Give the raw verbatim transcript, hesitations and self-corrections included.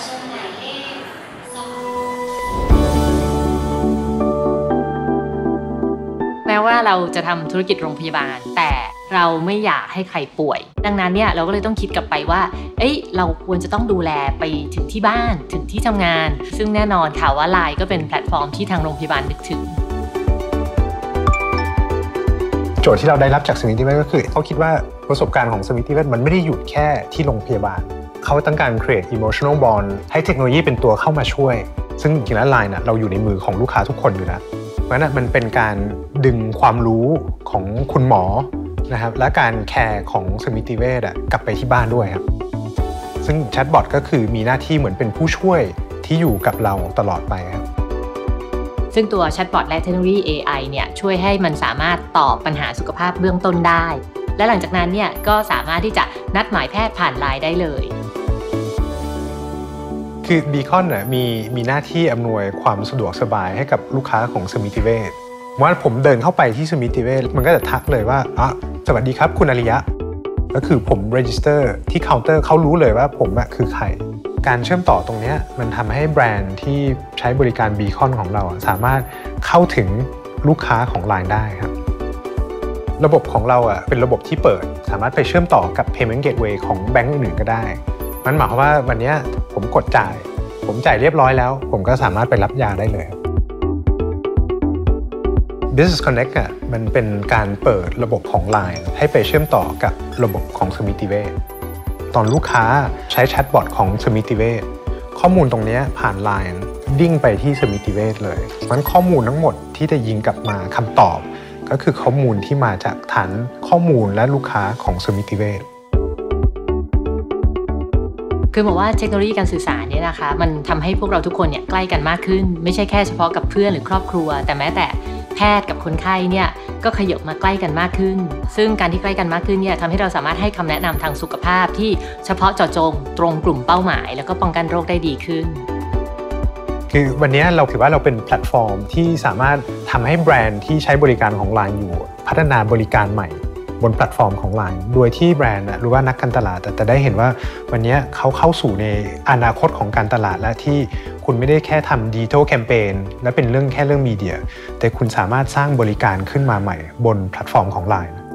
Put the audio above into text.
แม้ว่าเราจะทำธุรกิจโรงพยาบาลแต่เราไม่อยากให้ใครป่วยดังนั้นเนี่ยเราก็เลยต้องคิดกลับไปว่าเอ้ยเราควรจะต้องดูแลไปถึงที่บ้านถึงที่ทำงานซึ่งแน่นอนค่ะว่า ไลน์ ก็เป็นแพลตฟอร์มที่ทางโรงพยาบาลนึกถึงโจทย์ที่เราได้รับจาก Smithivet ก็คือเขาคิดว่าประสบการณ์ของ Smithivet มันไม่ได้หยุดแค่ที่โรงพยาบาลเขาต้องการ create emotional bond ให้เทคโนโลยีเป็นตัวเข้ามาช่วยซึ่งจริงๆแล้ว ไลน์ น่ะเราอยู่ในมือของลูกค้าทุกคนอยู่แล้วเพราะฉะนั้นมันเป็นการดึงความรู้ของคุณหมอนะครับและการแคร์ของ Smithivet อ่ะกลับไปที่บ้านด้วยครับซึ่งแชทบอทก็คือมีหน้าที่เหมือนเป็นผู้ช่วยที่อยู่กับเราตลอดไปครับซึ่งตัวแชทบอทและเทคโนโลยี เอ ไอ เนี่ยช่วยให้มันสามารถตอบปัญหาสุขภาพเบื้องต้นได้และหลังจากนั้นเนี่ยก็สามารถที่จะนัดหมายแพทย์ผ่าน ไลน์ ได้เลยคือ Beacon น่ะมีมีหน้าที่อำนวยความสะดวกสบายให้กับลูกค้าของ Smithivet ว่าผมเดินเข้าไปที่ Smithivet มันก็จะทักเลยว่าอ่ะสวัสดีครับคุณอริยะก็คือผม register ที่เคาน์เตอร์เขารู้เลยว่าผมอะคือใครการเชื่อมต่อตรงนี้มันทำให้แบรนด์ที่ใช้บริการ Beacon ของเราสามารถเข้าถึงลูกค้าของ ไลน์ ได้ครับระบบของเราอ่ะเป็นระบบที่เปิดสามารถไปเชื่อมต่อกับ Payment Gateway ของแบงก์อื่นๆก็ได้มันหมายความว่าวันนี้ผมกดจ่ายผมจ่ายเรียบร้อยแล้วผมก็สามารถไปรับยาได้เลย Business Connect อ่ะมันเป็นการเปิดระบบของ ไลน์ ให้ไปเชื่อมต่อกับระบบของ Smithivet ตอนลูกค้าใช้แชทบอทของ Smithivet ข้อมูลตรงนี้ผ่าน ไลน์ ดิ้งไปที่ Smithivet เลยมันข้อมูลทั้งหมดที่จะยิงกลับมาคำตอบก็คือข้อมูลที่มาจากฐานข้อมูลและลูกค้าของ Smithivet คือบอกว่าเทคโนโลยีการสื่อสารเนี่ยนะคะมันทำให้พวกเราทุกคนเนี่ยใกล้กันมากขึ้นไม่ใช่แค่เฉพาะกับเพื่อนหรือครอบครัวแต่แม้แต่แพทย์กับคนไข้เนี่ยก็ขยับมาใกล้กันมากขึ้นซึ่งการที่ใกล้กันมากขึ้นเนี่ยทำให้เราสามารถให้คำแนะนำทางสุขภาพที่เฉพาะเจาะจงตรงกลุ่มเป้าหมายแล้วก็ป้องกันโรคได้ดีขึ้นคือวันนี้เราถือว่าเราเป็นแพลตฟอร์มที่สามารถทำให้แบรนด์ที่ใช้บริการของ ไลน์ อยู่พัฒนาบริการใหม่บนแพลตฟอร์มของ ไลน์ โดยที่แบรนด์หรือว่านักการตลาดแต่ได้เห็นว่าวันนี้เขาเข้าสู่ในอนาคตของการตลาดและที่คุณไม่ได้แค่ทำดิจิทัลแคมเปญและเป็นเรื่องแค่เรื่องมีเดียแต่คุณสามารถสร้างบริการขึ้นมาใหม่บนแพลตฟอร์มของ ไลน์